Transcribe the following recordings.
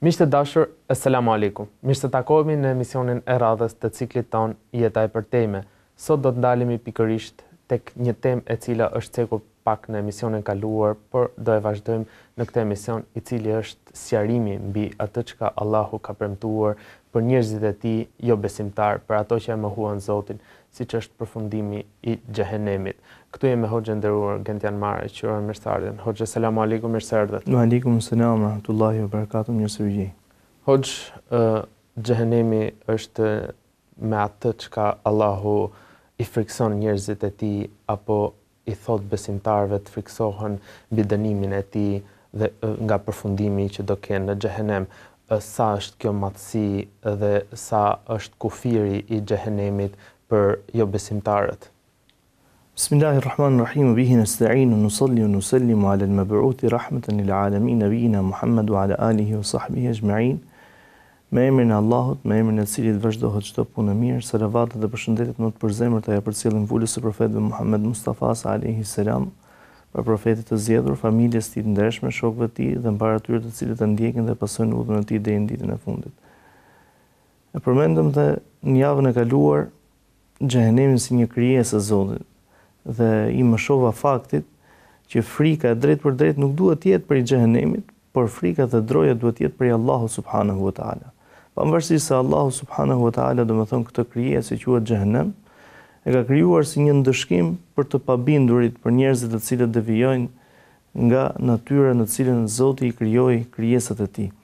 Miqtë të dashur, Assalamu alaikum. Mirë se takohemi në emisionin e radhës të ciklit ton Jeta e përtejme. Sot do të ndalemi pikërisht tek një temë e cila është cekur pak në emisionin kaluar, por do e vazhdojmë në këtë emision i cili është sqarimi mbi atë çka Allahu ka premtuar për njerëzit e tij jo besimtar, për ato që e mohuan Zotin, siç është përfundimi i xhehenemit. Këtu jemi me Hoxhën nderuar Gentian Mare, që është mirëseardhjen. Hoxhë, selam aleikum, mirëseardhjet. Wa alaikum salam wa rahmatullahi wa barakatuh, mirësevgjej. Hoxhë, xhehenemi është me atë çka Allahu i frikson njerëzit e tij apo i thot besimtarëve të friksohen mbi dënimin e tij dhe nga përfundimi që do kenë në xhehenem. Sa është kjo matësi dhe sa është kufiri i xhehenemit për jo besimtarët? Bismillahirrahmanirrahim, bihi nasta'inu, nusalli wa nusallimu ala al-mab'uthi rahmatan lil alamin, nabiyina Muhammad wa ala alihi wa sahbihi ajma'in. Me emrin e Allahut, me emrin e cilit vazhdohet çdo punë e mirë, selavatet dhe përshëndetjet më të përzemërta ja përcjellin vulës së profetit Muhammed Mustafa alayhi salam, për profetit të zgjedhur, familjes së tij të ndershme, shokëve të tij dhe mbar atyre të cilët e ndjekin dhe pasojnë udhën e tij deri në ditën e fundit. E përmendëm dhe në javën e kaluar xhehenemin si një krijesë e Zotit dhe i mëshova faktit që frika e drejt për drejt nuk duhet të jetë për xhehenemit, por frika dhe droja duhet të jetë për Allahu subhanahu wa taala. Pavarësisht se Allahu subhanahu wa taala, domethënë këtë krijesë që quhet xhehenem, e ka krijuar si një ndëshkim për të pabindurit, për njerëzit të cilët devijojnë nga natyra në cilën Zoti i krijoi krijesat e tij.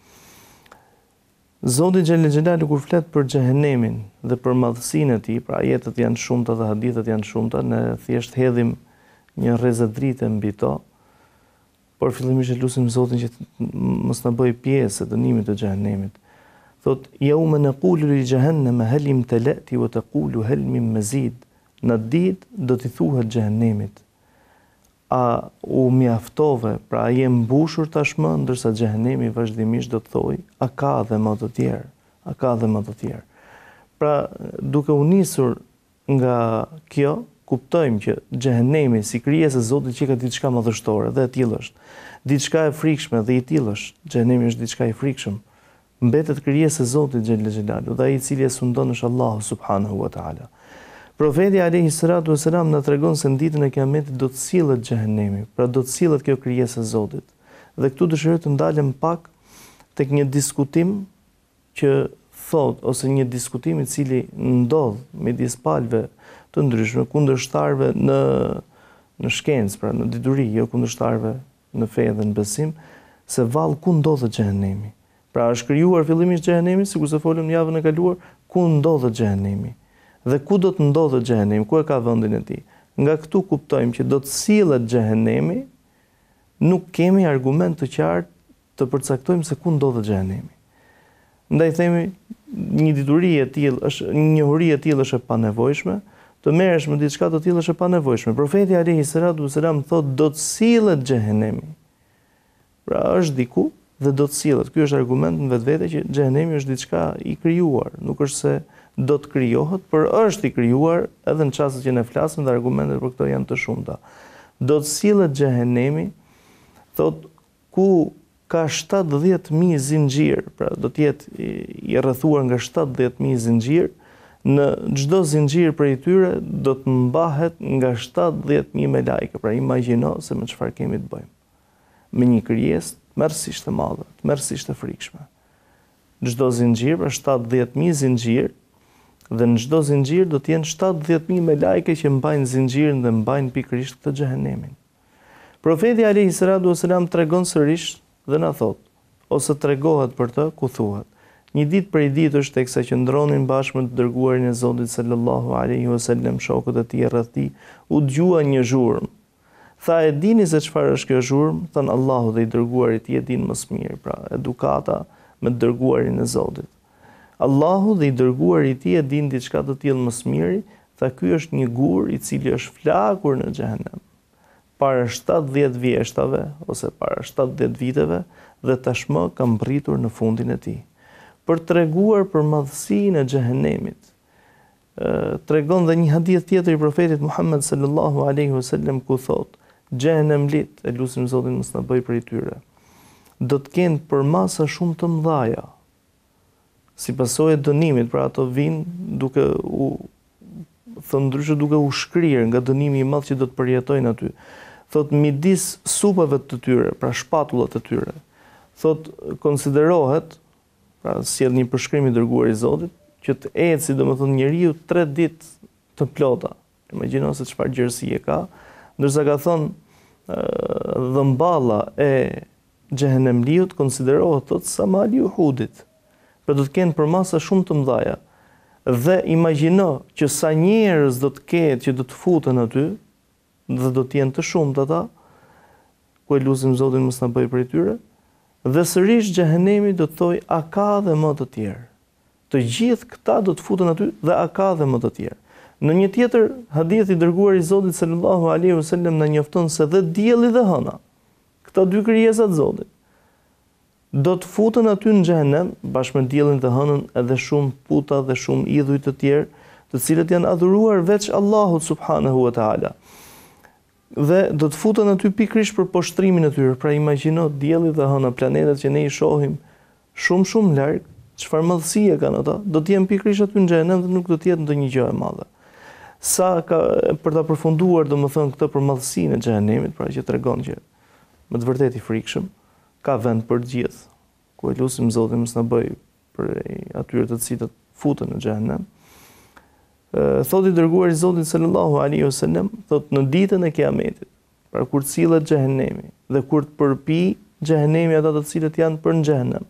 Zoti xhel xhelalu kur flet për xhehenemin dhe për madhësinë e tij, pra ajetet janë shumëta dhe hadithet janë shumëta, ne thjesht hedhim një rrezë drite mbi to, por fillimisht lutim Zotin që mos na bëj pjesë e dënimit të xhehenemit. Thot: "Yawma naqulu li jahannama hal imtala'ti wa taqulu hal min mazid." Në ditë do t'i thuhet xhehenemit: "A u mjaftove, pra a je mbushur tashmë?" Ndërsa xhehenemi vazhdimisht do të thojë: "A ka dhe më të tjerë? A ka dhe më të tjerë?" Pra, duke u nisur nga kjo, kuptojmë që xhehenemi si krijesë e Zotit që ka diçka madhështore dhe e tillë është. Diçka e frikshme dhe i tillë është. Xhehenemi është diçka i frikshëm. Mbetet krijesë e Zotit xhel xhelalu dhe ai i cili e sundon është Allahu subhanahu wa taala. Profeti alayhi salatu wasalam na tregon se në ditën e Kiametit do të sillet xhehenemi, pra do të sillet kjo krijesë e Zotit. Dhe këtu dëshiroj të ndalem pak tek një diskutim që thot, ose një diskutim i cili ndodh midis palëve të ndryshme, kundërshtarëve në shkencë, pra në dituri, jo kundërshtarëve në fe dhe në besim, se vallë ku ndodhet xhehenemi. Pra është krijuar fillimisht xhehenemi, sikurse folëm në javën e kaluar, ku ndodhet xhehenemi dhe ku do të ndodhet xhehenemi, ku e ka vendin e tij. Nga këtu kuptojmë që do të sillet xhehenemi, nuk kemi argument të qartë të përcaktojmë se ku ndodhet xhehenemi. Ndaj themi një dituri e tillë është, një njohuri e tillë është e panevojshme, të merresh me diçka të tillë është e panevojshme. Profeti alayhi salatu wasalam thotë do të sillet xhehenemi. Pra është diku dhe do të sillet. Ky është argument në vetvete që xhehenemi është diçka i krijuar, nuk është se do të krijohet, por është i krijuar edhe në çastet që ne flasim dhe argumentet për këto janë të shumta. Do të sillet xhehenemi, thotë, ku ka 70.000 zinxhir, pra do të jetë i rrethuar nga 70.000 zinxhir. Në çdo zinxhir prej tyre do të mbahet nga 70.000 melajke. Pra imagjino se me çfarë kemi të bëjmë. Me një krijesë tmerrsisht e madhe, tmerrsisht e frikshme. Çdo zinxhir, pra 70.000 zinxhir, dhe në çdo zinxhir do të jenë 70.000 melajke që mbajnë zinxhirin dhe mbajnë pikërisht këtë xhehenemin. Profeti alayhi salatu wasalam tregon sërish dhe na thot, ose tregohet për të ku thuhet: "Një ditë prej ditësh teksa që ndronin bashkë me të dërguarin e Zotit sallallahu alaihi wasallam, shokët e tij rreth tij, u dëgjua një zhurmë. Tha: e dini se çfarë është kjo zhurmë? Than: Allahu dhe i dërguari i tij e din më së miri." Pra, edukata me të dërguarin e Zotit. Allahu dhe i dërguari i tij e din diçka të tillë më së miri. Tha: ky është një gur i cili është flakur në xhehenem para 70 vjeshtave ose para 70 viteve dhe tashmë ka mbritur në fundin e tij. Për treguar për madhësinë e xhehenemit, tregon dhe një hadith tjetër i profetit Muhammed sallallahu alaihi wasallam ku thot: xhehenem lit, e lutim Zotin mos na bëj prej tyre. do të kenë përmasa shumë të mëdha. Si pasojë e dënimit, pra ato vinë duke u thënë ndryshe duke u shkrirë nga dënimi i madh që do të përjetojnë aty. Thot midis supave të tyre, pra shpatullat të tyre. Thot konsiderohet, pra sjell një përshkrim i dërguar i Zotit, që të eci domethënë njeriu 3 ditë të plota. Imagjino se çfarë gjerësie ka, ndërsa ka thonë dhëmballa e xhehenemliut konsiderohet thot sa mali i Uhudit. Pra do të kenë përmasa shumë të mëdha. Dhe imagjino që sa njerëz do të ketë që do të futen aty, dhe do të jenë të shumtë ata, ku e lutim Zotin mos na bëj prej tyre, dhe sërish xhehenemi do të thojë a ka dhe më të tjerë. Të gjithë këta do të futen aty dhe a ka dhe më të tjerë. Në një tjetër hadith i dërguar i Zotit sallallahu alaihi wasallam na njofton se dhe dielli dhe hëna, këto 2 krijesa të Zotit, do të futen aty në xhehenem bashkë me diellin dhe hënën edhe shumë puta dhe shumë idhuj të tjerë, të cilët janë adhuruar veç Allahut subhanahu wa taala. Dhe do të futen aty pikërisht për poshtrimin e tyre. Pra imagjino dielli dhe hëna, planetet që ne i shohim shumë larg, çfarë madhësie kanë ata, do të jenë pikërisht aty në xhehenem dhe nuk do të jetë ndonjë gjë e madhe. Sa ka për ta përfunduar domethënë këtë për madhësinë e xhehenemit, pra që tregon që me të vërtetë i frikshëm, ka vend për gjithë, ku e lutim Zotin mos na bëj për atyre të cilët futen në xhehenem. Thotë i dërguar i Zotit sallallahu alaihi wasallam, thotë në ditën e Kiametit, pra kur cilët xhehenemi dhe kur të përpi xhehenemi ata të cilët janë për në xhehenem.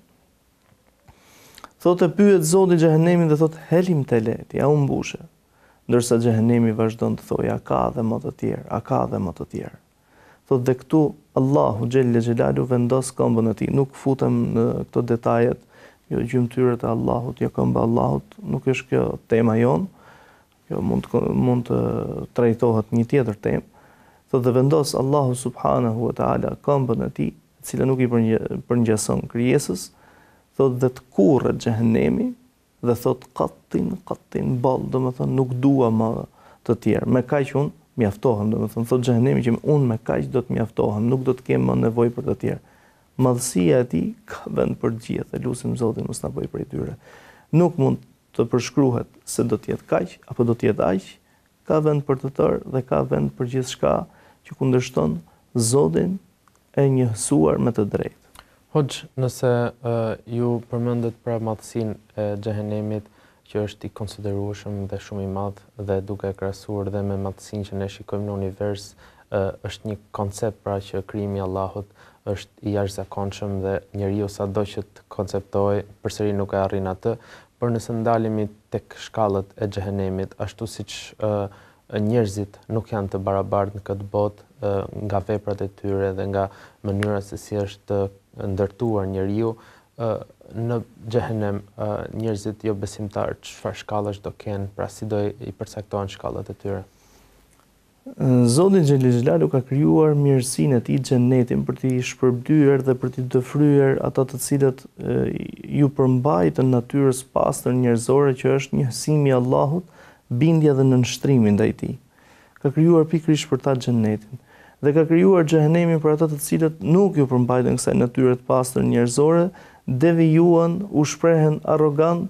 Thotë pyet Zoti xhehenemin dhe thotë helim telet, ja u mbushe. Ndërsa xhehenemi vazhdon të thojë a ka dhe më të tjerë, a ka dhe më të tjerë. Thotë dhe këtu Allahu xhelle xhelalu vendos këmbën e tij. Nuk futem në këto detajet, jo gjymtyrët e Allahut, jo këmba e Allahut, nuk është kjo tema jon. Kjo mund të trajtohet një tjetër temë. Thotë dhe vendos Allahu subhanahu wa taala këmbën e tij, e cila nuk i përngjason krijesës, thotë dhe të kurret xhehenemi dhe thotë qattin ball, domethënë nuk dua më të tjerë. Me kaq unë mjaftohem, domethënë thotë xhehenemi që unë me kaq do të mjaftohem, nuk do të kem më nevojë për të tjerë. Madhësia e tij ka vend për gjithë, lutim Zotin mos na bëj prej tyre. Nuk mund të përshkruhet se do të jetë kaq apo do të jetë aq, ka vend për të tërë dhe ka vend për gjithçka që kundërshton Zotin e njësuar me të drejtë. Hoxh, nëse ju përmendet pra madhësinë e xhehenemit, që është i konsiderueshëm dhe shumë i madh dhe duke krahasuar dhe me madhësinë që ne shikojmë në univers, është një koncept pra që krijimi i Allahut është i jashtëzakonshëm dhe njeriu sado që të konceptojë përsëri nuk e arrin atë, por nëse ndalemi tek shkallët e xhehenemit, ashtu siç njerëzit nuk janë të barabartë në këtë botë nga veprat e tyre dhe nga mënyra se si është ndërtuar njeriu, në xhehenem njerëzit jo besimtar çfarë shkallash do kenë, pra si do i përcaktohen shkallat e tyre? Zoti xhelle xhelalu ka krijuar mirësinë e tij xhenetin për t'i shpërbyer dhe për t'i dëfryer ata të cilët ju përmbajtën natyrës pastër njerëzore që është njësimi i Allahut, bindja dhe nënshtrimi ndaj tij. Ka krijuar pikërisht për ta xhenetin dhe ka krijuar xhehenemin për ata të cilët nuk ju përmbajtën kësaj natyre të pastër njerëzore, devijuan, u shprehen arrogant,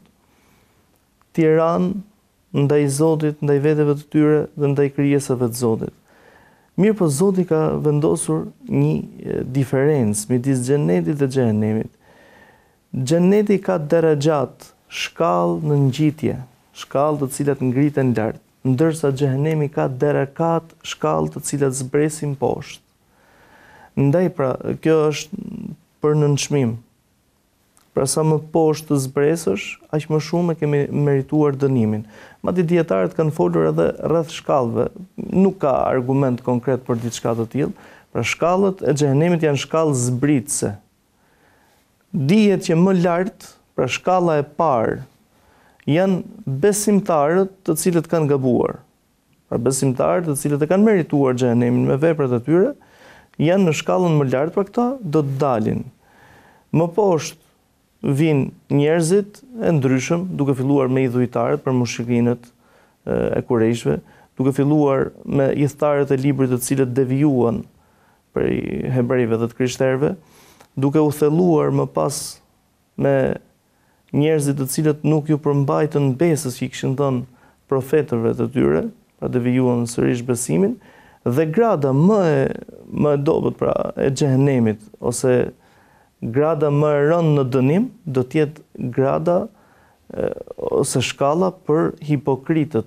tiran ndaj Zotit, ndaj veteve të tyre dhe ndaj krijesave të Zotit. Mirë po Zoti ka vendosur një diferencë midis xhenetit dhe xhehenemit. Xheneti ka deraxhat, shkallë në ngjitje, shkallë të cilat ngriten lart, ndërsa xhehenemi ka derakat, shkallë të cilat zbresin poshtë. Ndaj pra, kjo është për nënçmim. Pra sa më poshtë të zbresësh, aq më shumë e kemi merituar dënimin. Madje dietarët kanë folur edhe rreth shkallëve. Nuk ka argument konkret për diçka të tillë. Pra shkallët e xhehenemit janë shkallë zbritëse. Dihet që më lart, pra shkalla e parë, janë besimtarët të cilët kanë gabuar. Pra besimtarët të cilët e kanë merituar xhehenemin me veprat e tyre, janë në shkallën më lart, pra këta do të dalin. Më poshtë vinë njerëzit e ndryshëm, duke filluar me idhujtarët për mushrikinët e Kurejshve, duke filluar me idhëtarët e librit të cilët devijuan prej hebrejve dhe të krishterëve, duke u thelluar më pas me njerëzit të cilët nuk ju përmbajtën besës që i kishin thënë profetëve të tyre, pra devijuan sërish besimin, dhe grada më e dobët pra e xhehenemit ose grada më e rëndë në dënim do të jetë grada ose shkalla për hipokritët.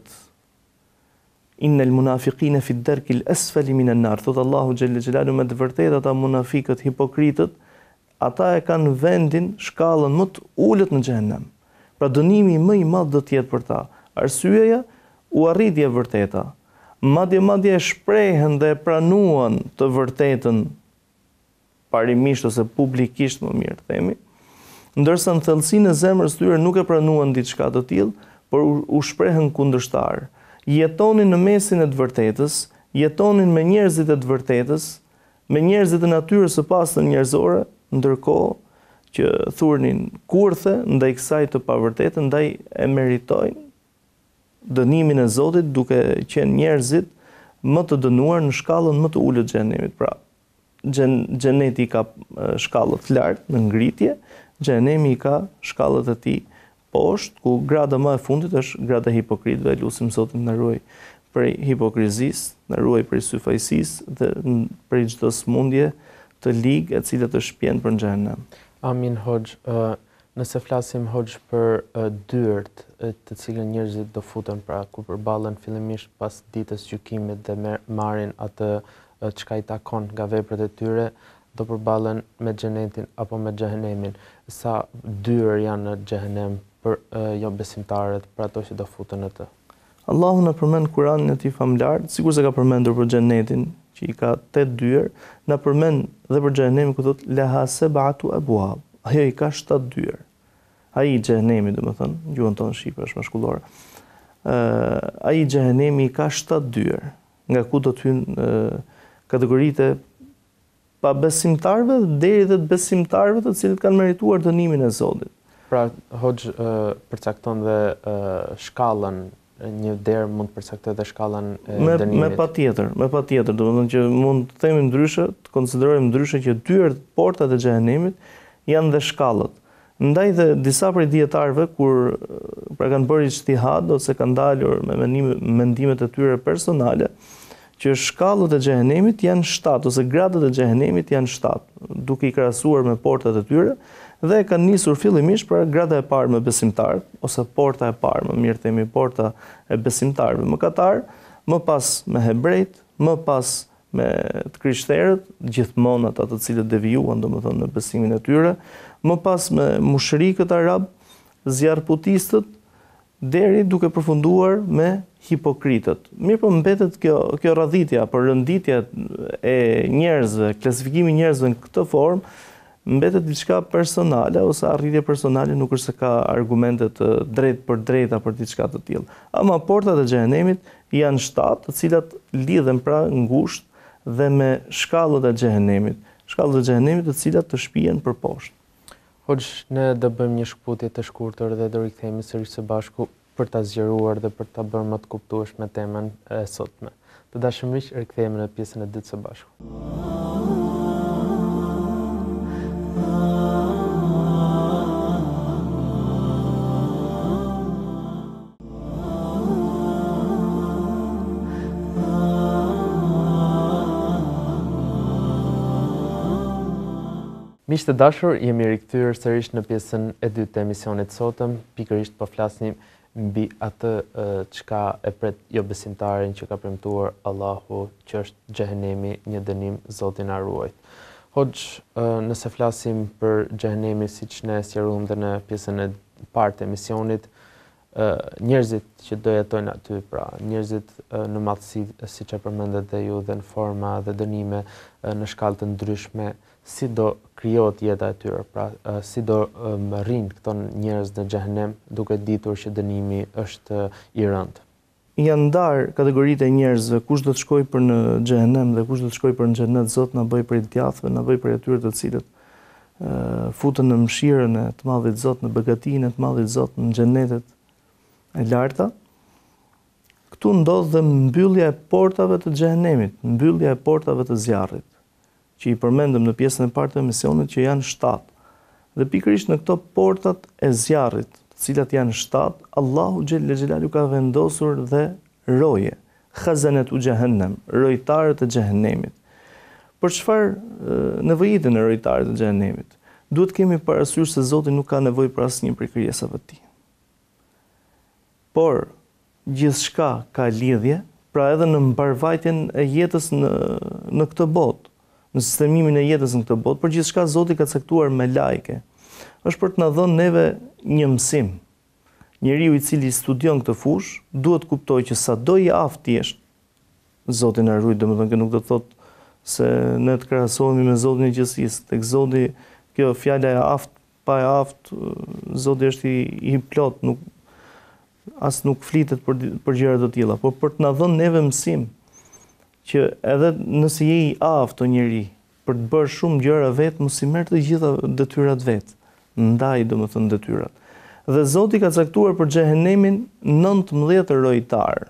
Innal munafiqina fi ad-darki al-asfali min an-nar. Thot Allahu xhelle xhelalu, me të vërtetë ata munafiqët, hipokritët, ata e kanë vendin, shkallën më të ulët në xhehenem. Pra dënimi më i madh do të jetë për ta. Arsyeja u arritje e vërteta. Madje e shprehen dhe e pranuan të vërtetën parimisht ose publikisht, më mirë themi, ndërsa në thellësinë e zemrës tyre nuk e pranuan diçka të tillë, por u shprehen kundërshtar. Jetonin në mesin e të vërtetës, jetonin me njerëzit e të vërtetës, me njerëzit e natyrës së pastër njerëzore, ndërkohë që thurnin kurthe ndaj kësaj të pavërtetë, ndaj e meritojnë dënimin e Zotit duke qenë njerëzit më të dënuar në shkallën më të ulët xhenemit. Pra, xheneti ka shkallët lartë në ngritje, xhenemi ka shkallët e tij poshtë, ku grada më e fundit është grada e hipokritëve. Lutim Zotin na ruaj prej hipokrizisë, na ruaj prej syfajsisë dhe prej çdo smundje të ligë e cila të shpjen për në xhenem. Amin, Hoxh. Nëse flasim, Hoxh, për dyert të cilën njerëzit do futen, pra ku përballen fillimisht pas ditës gjykimit dhe marrin atë çka i takon nga veprat e tyre, do përballen me xhenetin apo me xhehenemin. Sa dyer janë në xhehenem për jo besimtarët, për ato që do futen në të? Allahu na përmend Kur'anin e tij famlar, sikur se ka përmendur për xhenetin, që i ka 8 dyer, na përmend dhe për xhehenemin ku thotë laha sab'atu abwab. Ajo i ka 7 dyer. Ai i xhehenemi, domethënë, gjuhën tonë shqipe është mashkullore. Ai i xhehenemi i ka 7 dyer, nga ku do të hyjnë kategoritë pa besimtarëve deri te besimtarëve të cilët kanë merituar dënimin e Zotit. Pra, Hoxh përcakton dhe shkallën, një derë mund të përcaktojë dhe shkallën e dënimit. Me patjetër, domethënë që mund të themi ndryshe, të konsiderojmë ndryshe që dyert, portat e xhehenemit janë dhe shkallët. Ndaj dhe disa prej dietarëve kur pra kanë bërë ijtihad ose kanë dalur me mendimet e tyre personale, që shkallët e xhehenemit janë 7 ose gradat e xhehenemit janë 7, duke i krahasuar me portat e tyre, dhe kanë nisur fillimisht pra grada e parë me besimtarët ose porta e parë, më mirë themi porta e besimtarëve mëkatar, më pas me hebrejt, më pas me të krishterët, gjithmonë ata të cilët devijuan domethënë në besimin e tyre, më pas me mushrikët arab, zjarrputistët, deri duke përfunduar me hipokritët. Mirë, po mbetet kjo radhitja, por rënditja e njerëzve, klasifikimi i njerëzve në këtë formë, mbetet diçka personale ose arritje personale, nuk është se ka argumente të drejtë për drejta për diçka të tillë. Ama portat e xhehenemit janë 7, të cilat lidhen pra ngushtë dhe me shkallët e xhehenemit. Shkallët e xhehenemit të cilat të shpihen për poshtë. Hoxh, ne do bëjmë një shkputje të shkurtër dhe do rikthehemi sërish së bashku për ta zgjeruar dhe për ta bërë më të kuptueshme temën e sotme. Të dashur miq, rikthehemi në pjesën e dytë së bashku. Miq të dashur, jemi rikthyer sërish në pjesën e dytë të emisionit sotëm, pikërisht po flasnim mbi atë çka e pret jo besimtarin që ka premtuar Allahu, që është xhehenemi, një dënim, Zoti na ruaj. Hoxh, nëse flasim për xhehenemin siç ne sqaruam dhe në pjesën e parë të emisionit, njerëzit që do jetojnë aty, pra njerëzit në madhësi, siç e përmendet dhe ju, dhe në forma dhe dënime në shkallë të ndryshme, si do krijohet jeta e tyre, pra si do rrinë këto njerëz në xhehenem, duke ditur që dënimi është i rëndë. Janë ndarë kategoritë e njerëzve, kush do të shkojë për në xhehenem dhe kush do të shkojë për në xhenet. Zot na bëj prej djathëve, na bëj prej atyre të cilët futen në mëshirën e të Madhit Zot, në begatinë e të Madhit Zot, në xhenetet e larta. Këtu ndodh dhe mbyllja e portave të xhehenemit, mbyllja e portave të zjarrit. që i përmendëm në pjesën e parë të emisionit që janë 7. Dhe pikërisht në këto portat e zjarrit, të cilat janë 7, Allahu xhelle xhelalu ka vendosur dhe roje, khazanet u xhehenem, rojtarët e xhehenemit. Për çfarë nevojitin e rojtarët e xhehenemit? Duhet kemi parasysh se Zoti nuk ka nevojë për asnjë prej krijesave të tij. Por gjithçka ka lidhje, pra edhe në mbarvajtjen e jetës në këtë botë, në sistemimin e jetës në këtë botë, për gjithçka Zoti ka caktuar me lajke. Është për të na dhënë neve një mësim. Njeriu i cili studion këtë fushë duhet kuptojë që sado i aftë jesh, Zoti na ruaj, domethënë që nuk do të thotë se ne të krahasohemi me Zotin e gjithësisë. Tek Zoti kjo fjala e aftë, pa e aftë, Zoti është i plot, nuk flitet për gjëra të tilla, por për të na dhënë neve mësim që edhe nëse je i aftë o njeri për të bërë shumë gjëra vetë, mos i merr të gjitha detyrat vetë. Ndaj domethënë detyrat. Dhe Zoti ka caktuar për xhehenemin 19 rojtar.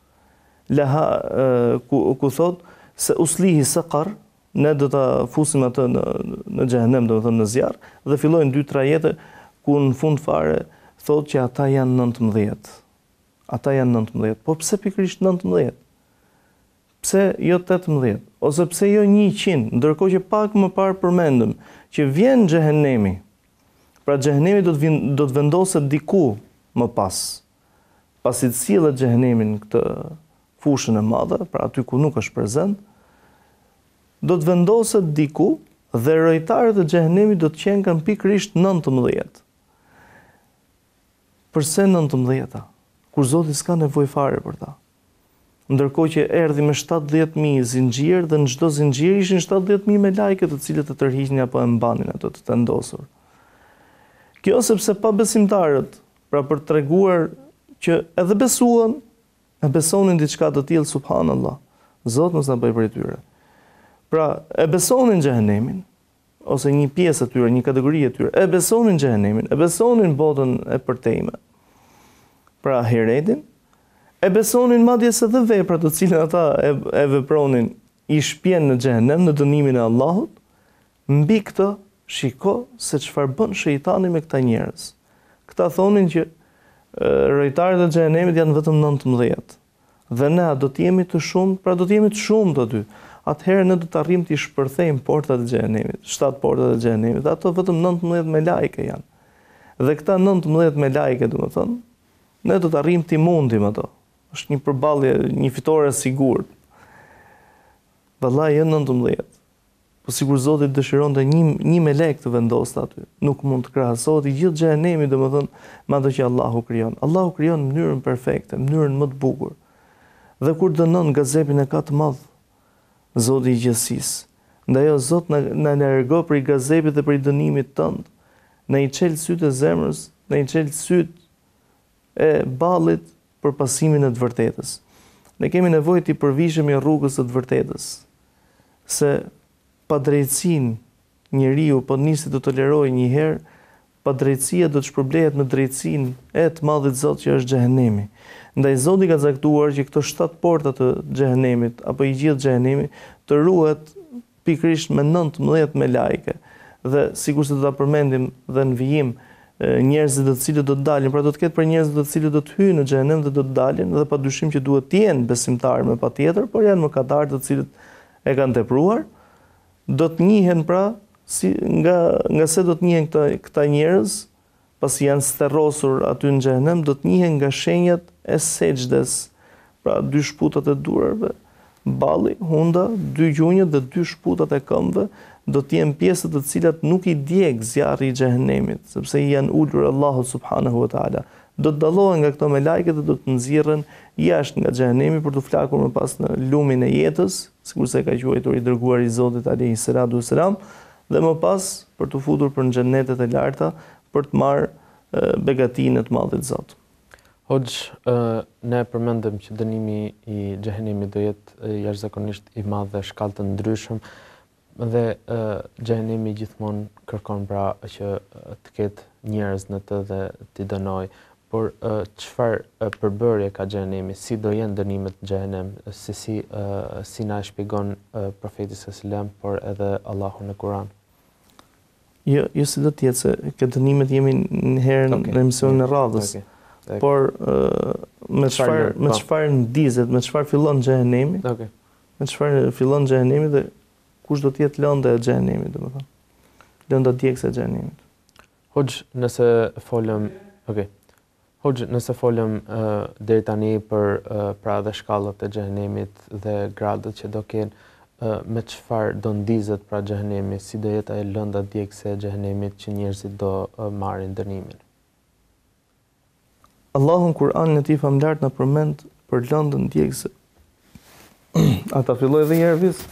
Ku thot se uslihi saqar, ne do ta fusim atë në xhehenem, domethënë në zjarr, dhe fillojnë 2 trajete ku në fund fare thot që ata janë 19. Ata janë 19. Po pse pikërisht 19? Pse jo 18? Ose pse jo 100? Ndërkohë që pak më parë përmendëm që vjen xhehenemi. Pra xhehenemi do të vendoset diku më pas. Pasi të sillet xhehenemi në këtë fushën e madhe, pra aty ku nuk është prezent, do të vendoset diku dhe rojtarët e xhehenemit do të qenë pikërisht 19. Përse 19-ta? Kur Zoti s'ka nevojë fare për ta. Ndërkohë që erdhi me 70.000 zinxhir dhe në çdo zinxhir ishin 70.000 me lajke të cilët e tërhiqnin apo e mbanin ato të vendosur. Kjo sepse pa besimtarët, pra për të treguar që edhe besuan, e besonin diçka të tillë, subhanallahu. Zoti mos na bëj prej tyre. Pra e besonin xhehenemin, ose një pjesë e tyre, një kategori e tyre, e besonin xhehenemin, e besonin botën e përtejme. Pra ahiretin, e besonin madje se dhe veprat të cilën ata e vepronin i shpjen në xhehenem, në dënimin e Allahut. Mbi këtë shiko se çfarë bën shejtani me këta njerëz. Këta thonin që rojtarët e xhehenemit janë vetëm 19. Dhe ne do të jemi të shumë, pra do të jemi të shumtë aty. Atëherë ne do të arrijmë të shpërthejmë portat e xhehenemit, 7 portat e xhehenemit. Ato vetëm 19 me lajke janë. Dhe këta 19 me lajke, domethënë, ne do të arrijmë të mundim ato. Është një përballje, një fitore e sigurt. Vallahi jo 19. Po sigur Zoti dëshironte një melek të vendosë aty. Nuk mund të krahasohet i gjithë xhehenemi, domethënë, me ato që Allahu krijon. Allahu krijon në mënyrën perfekte, në mënyrën më të bukur. Dhe kur dënon gazepin e ka të madh Zoti i gjithësisë. Ndaj o Zot na largo prej gazepit dhe prej dënimit tënd. Na i çel sytë e zemrës, na i çel sytë e ballit për pasimin e të vërtetës. Ne kemi nevojë të përvishemi rrugës së të vërtetës. Se pa drejtësinë njeriu po nisi të tolerojë një herë, pa drejtësia do të shpërblehet me drejtësinë e të madhit Zot që është xhehenemi. Ndaj Zoti ka caktuar që këto 7 porta të xhehenemit apo i gjithë xhehenemi të ruhet pikërisht me 19 me lajke. Dhe sikurse do ta përmendim dhe në vijim njerëzit të cilët do të dalin, pra do të ketë për njerëzit të cilët do të hyjnë në xhehenem dhe do të dalin, dhe padyshim që duhet të jenë besimtarë me patjetër, por janë mëkatarë të cilët e kanë tepruar. Do të njihen pra nga se do të njihen këta njerëz, pasi janë sterrosur aty në xhehenem, do të njihen nga shenjat e sejdës, pra 2 shputat e durave, balli, hunda, 2 gjunjët dhe 2 shputat e këmbëve, do të jenë pjesët të cilat nuk i djeg zjarri i xhehenemit, sepse i janë ulur Allahut subhanahu wa taala. Do të dallohen nga këto me lajket dhe do të nxirren jashtë nga xhehenemi për të flakur më pas në lumin e jetës, sikurse ka quajtur i dërguari i Zotit alayhi salatu wassalam, dhe më pas për të futur për në xhenetet e larta për të marrë begatinë të madhit Zot. Hoxh, ne përmendëm që dënimi i xhehenemit do jetë jashtëzakonisht i madh dhe shkallë të ndryshëm, dhe xhehenemi gjithmonë kërkon pra që të ketë njerëz në të dhe t'i dënoj. Por çfarë përbërje ka xhenemi, si do jenë dënimet në xhenem, si na shpjegon profeti sallallahu, por edhe Allahu në Kur'an. Jo, si do të jetë se këtë dënimet jemi në herën në emisionin e radhës. Por me çfarë ndizet, me çfarë fillon xhenemi? Me çfarë fillon xhenemi dhe kush do të jetë lënda e xhenemit, domethënë. Lënda djegëse e xhenemit. Nëse folëm deri tani për pra dhe shkallët e xhenemit dhe gradët që do kenë, me çfarë do ndizet pra xhenemi, si do jetë ajo lënda djegëse e xhenemit që njerëzit do marrin dënimin. Allahu në Kur'anin e tij famullar na përmend për lëndën djegëse. Ata filloi edhe një herë vis.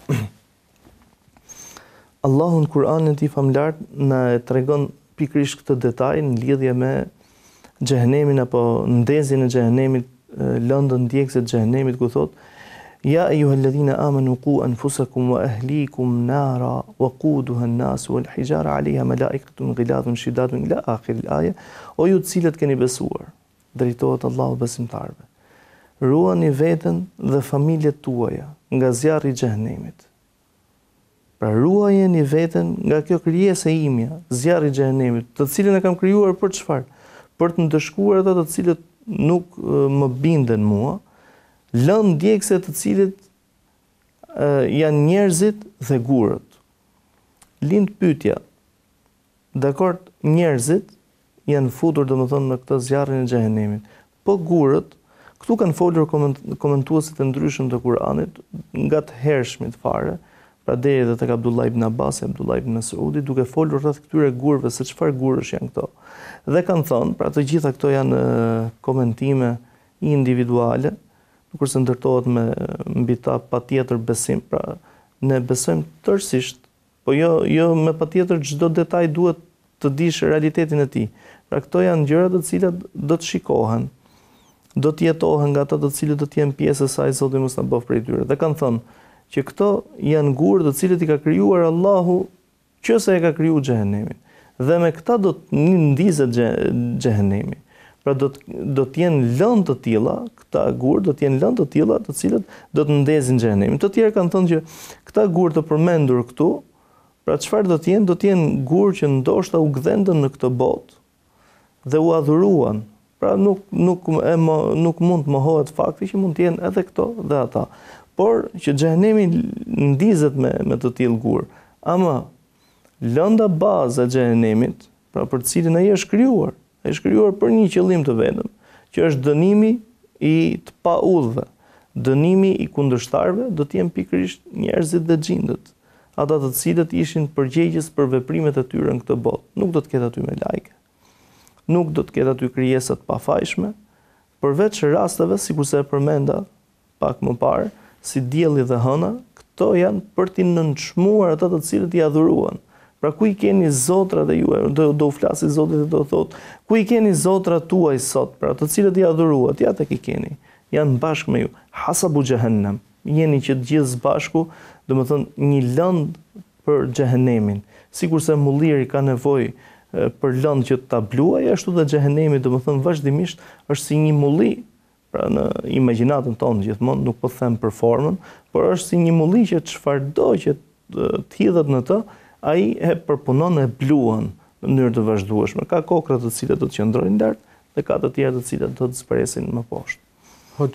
Allahu në Kur'anin e tij famullar na tregon pikërisht këtë detaj në lidhje me xhenemin apo ndezjen e xhenemit, lëndën djegëse të xhenemit, ku thotë: Ja ayyuhalladhina amanu qu anfusakum wa ahlikum nara waquduha an-nas wal hijara 'alayha malaikatun ghiladun shidadun ila akhir al-aya. O ju të cilët keni besuar, drejtohet Allahu besimtarëve. Ruani veten dhe familjet tuaja nga zjarri i xhenemit. Pra ruajeni veten nga kjo krijesë e imja, zjarri i xhenemit, të cilën e kam krijuar për çfarë? Për të ndëshkuar ata të cilët nuk më binden mua, lëndë djegëse të cilët janë njerëzit dhe gurët. Lind pyetja. Dakord, njerëzit janë futur domethënë në këtë zjarrin e xhenemit. Po gurët, këtu kanë folur komentuesit e ndryshëm të Kuranit, nga të hershmit fare, pra deri edhe tek Abdullah ibn Abbas, Abdullah ibn Mas'udi, duke folur rreth këtyre gurëve se çfarë gurësh janë këto. Dhe kanë thënë, pra të gjitha këto janë komentime individuale, kurse ndërtohet mbi ta patjetër besim, pra ne besojmë tërësisht, po jo me patjetër çdo detaj duhet të dish realitetin e tij. Pra këto janë gjëra të cilat do të shikohen, do të jetohen nga ata të cilët do të jenë pjesë e saj, Zoti mos na bëf prej tyre. Dhe kanë thënë që këto janë gurë të cilët i ka krijuar Allahu që se e ka krijuar xhenemin. Dhe me këta do të ndizet xhenemi. Pra do të jenë lëndë të tilla, këta gurë do të jenë lëndë të tilla të cilët do të ndezin xhenemin. Të tjerë kanë thënë që këta gurë të përmendur këtu, pra çfarë do të jenë? Do të jenë gurë që ndoshta u gdhendën në këtë botë dhe u adhuruan. Pra nuk mund të mohohet fakti që mund të jenë edhe këto dhe ata. Por që xhenemi ndizet me të tillë gurë. Ama lënda bazë e xhenemit, pra për të cilin ai është krijuar, është krijuar për një qëllim të vetëm, që është dënimi i të paudhëve, dënimi i kundërshtarëve, do të jenë pikërisht njerëzit dhe xhindët, ata të cilët ishin përgjegjës për veprimet e tyre në këtë botë. Nuk do të ketë aty me lajke, nuk do të ketë aty krijesa të pafajshme, përveç rasteve sikurse e përmenda pak më parë, si dielli dhe hëna, këto janë për t'i nënçmuar ata të cilët i adhuruan. Pra ku i keni zotrat e juaj, do u flasi Zoti dhe do thotë, ku i keni zotrat tuaj sot, pra të cilët i adhuruat, ja tek i keni, janë bashkë me ju, hasabu xhehenem, jeni që të gjithë bashku, domethënë një lëndë për xhehenemin. Sikurse mulliri ka nevojë për lëndë që ta bluajë, ashtu dhe xhehenemi domethënë vazhdimisht është si një mulli. Pra në imagjinatën tonë gjithmonë, nuk po them për formën, por është si një mulli që çfarëdo që të hidhet në të, ai e përpunon e bluan në mënyrë të vazhdueshme. Ka kokra të cilat do të qëndrojnë lart dhe ka të tjera të cilat do të zpresin më poshtë. Hoç,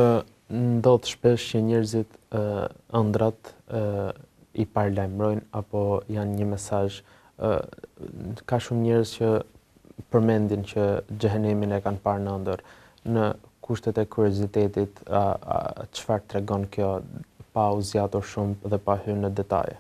ndodh shpesh që njerëzit ëndrat i paralajmërojnë apo janë një mesazh. Ka shumë njerëz që përmendin që xhehenemin e kanë parë në ëndër. Në kushtet e kuriozitetit, çfarë tregon kjo, pa u zgjatur shumë dhe pa hyrë në detaje?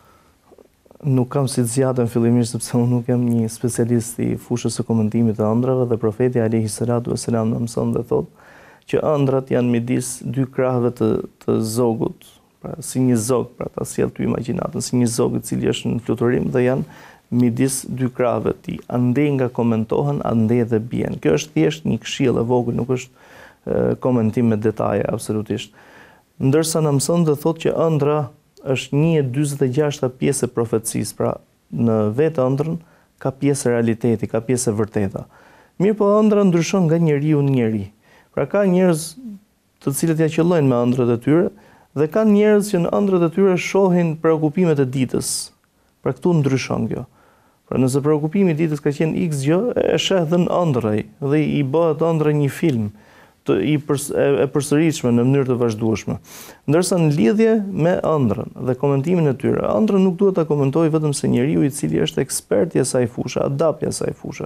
Nuk kam si të zjatën fillimisht sepse unë nuk jam një specialist i fushës së komentimit të ëndrave dhe profeti alayhi salatu vesselam na mëson dhe thotë që ëndrat janë midis dy krahëve të zogut, pra si një zog, pra ta sjell ty imagjinatën, si një zog i cili është në fluturim dhe janë midis dy krahëve të tij. Andej nga komentohen, andej dhe bien. Kjo është thjesht një këshill e vogël, nuk është komentim me detaje absolutisht. Ndërsa na mëson dhe thotë që ëndra është 1/46 pjesë e profecisë, pra në vetë ëndrën ka pjesë realiteti, ka pjesë e vërteta. Mirë po ëndra ndryshon nga njeriu në njeri. Pra ka njerëz të cilët ja qellojnë me ëndrat e tyre dhe kanë njerëz që në ëndrat e tyre shohin preokupimet e ditës. Pra këtu ndryshon kjo. Pra nëse preokupimi i ditës ka qenë X gjë, e sheh dhe në ëndrraj dhe i bëhet ëndra një film e përsëritshme në mënyrë të vazhdueshme. Ndërsa në lidhje me ëndrrën dhe komentimin e tyre, ëndrrën nuk duhet ta komentojë vetëm se njeriu i cili është ekspert i asaj fushë, adapt i asaj fushë.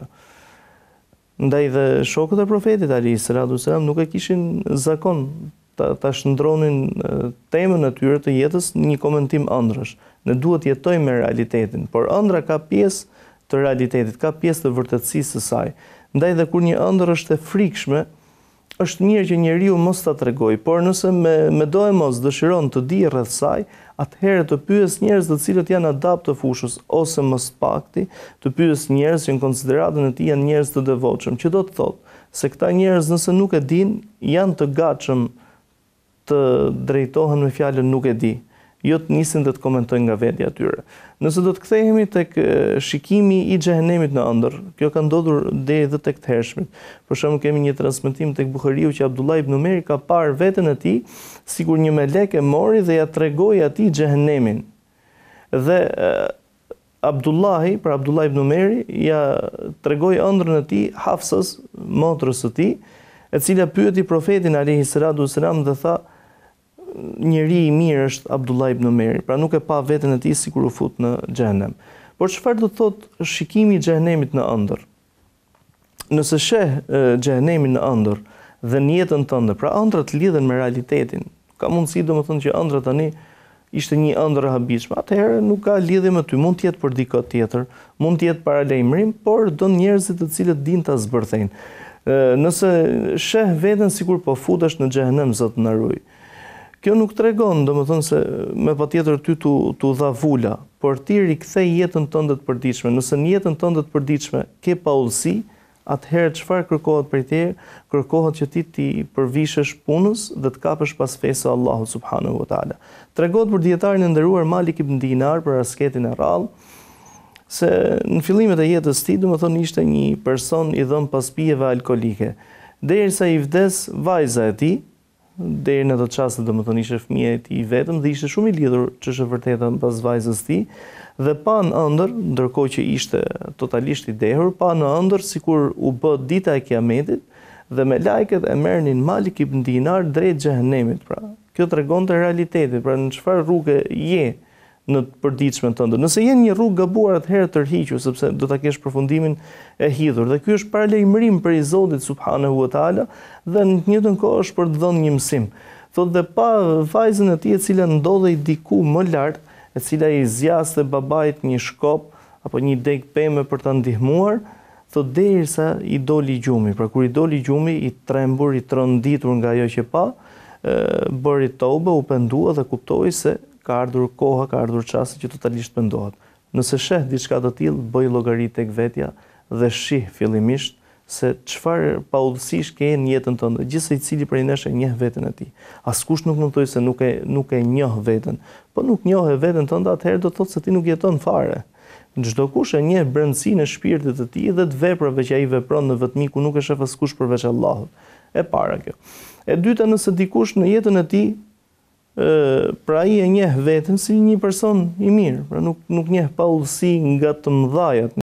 Ndaj dhe shokët e profetit alayhis salam nuk e kishin zakon ta shndronin temën e tyre të jetës në një komentim ëndrash. Ne duhet jetojmë me realitetin, por ëndra ka pjesë të realitetit, ka pjesë të vërtetësisë së saj. Ndaj dhe kur një ëndër është e frikshme, është mirë që njeriu mos ta tregojë, por nëse me do e mos dëshiron të di rreth saj, atëherë të pyes njerëz të cilët janë adapt të fushës, ose mos pakti, të pyes njerëz që në konsideratën e tij janë njerëz të devotshëm, që do të thotë se këta njerëz nëse nuk e dinë, janë të gatshëm të drejtohen me fjalën nuk e di, jo të nisin të komentojnë nga vetja e tyre. Nëse do të kthehemi tek shikimi i xhehenemit në ëndër, kjo ka ndodhur deri edhe tek të hershmit. Për shembull kemi një transmetim tek Buhariu që Abdullah ibn Umeri ka parë veten e tij sikur një melek e mori dhe ja tregoi atij xhehenemin. Dhe Abdullah ibn Umeri ja tregoi ëndrrën e tij Hafsas, motrës së tij, e cila pyeti profetin alayhis salam dhe tha: njeri i mirë është Abdullah ibn Umeri, pra nuk e pa veten e tij sikur u fut në xhenem. Por çfarë do të thotë shikimi i xhenemit në ëndër? Nëse sheh xhenemin në ëndër dhe në jetën tënde, pra ëndrat lidhen me realitetin. Ka mundësi domethënë që ëndra tani ishte një ëndër e habitshme, atëherë nuk ka lidhje me ty, mund të jetë për dikë tjetër, mund të jetë para lajmërim, por don njerëzit të cilët dinë ta zbërthejnë. Nëse sheh veten sikur po futesh në xhenem, Zot na ruaj. Kjo nuk tregon, domethënë se me patjetër ty tu dha vula, por ti rikthej jetën tënde të përditshme. Nëse në jetën tënde të përditshme ke paullsi, atëherë çfarë kërkohet prej teje? Kërkohet që ti përvishesh punës dhe të kapësh pas fesë Allahut subhanahu wa taala. Tregohet për dietarin e nderuar Malik ibn Dinar për asketin e rrallë, se në fillimet e jetës tij, domethënë ishte një person i dhënë pas pijeve alkolike. Derisa i vdes vajza e tij, deri në ato çaste domethënë ishte fëmia e tij vetëm dhe ishte shumë i lidhur ç'është e vërteta pas vajzës tij dhe pa në ëndër, ndërkohë që ishte totalisht i dehur, pa në ëndër sikur u bë dita e Kiametit dhe me lajket e merrnin Malik ibn Dinar drejt xhehenemit. Pra, kjo tregonte realitetin, pra në çfarë rrugë je në të përditshme tënde. Nëse je një rrugë gabuar, atëherë tërhiqu, sepse do ta kesh përfundimin e hidhur. Dhe ky është paralajmërim për i Zotit subhanahu wa taala dhe në të njëjtën kohë është për të dhënë një mësim. Thotë dhe pa vajzën e tij e cila ndodhej diku më lart, e cila i zjaste babait një shkop apo një deg pemë për ta ndihmuar, thotë derisa i doli gjumi. Pra kur i doli gjumi, i trembur, i tronditur nga ajo që pa, bëri tobe, u pendua dhe kuptoi se ka ardhur koha, ka ardhur çasti që totalisht pendohet. Nëse sheh diçka të tillë, bëj llogari tek vetja dhe shih fillimisht se çfarë paullësish ke në jetën tënde. Gjithsej cili prej nesh e njeh veten e tij. Askush nuk mund të thojë se nuk e njoh veten. Po nuk njoh veten tënde, atëherë do të thotë se ti nuk jeton fare. Çdo kush e njeh brendësinë e shpirtit të tij dhe të veprave që ai vepron në vetmi ku nuk e shef askush përveç Allahut. E para kjo. E dyta, nëse dikush në jetën e tij pra ai e njeh veten si një person i mirë, pra nuk njeh paullësi nga të mëdhajat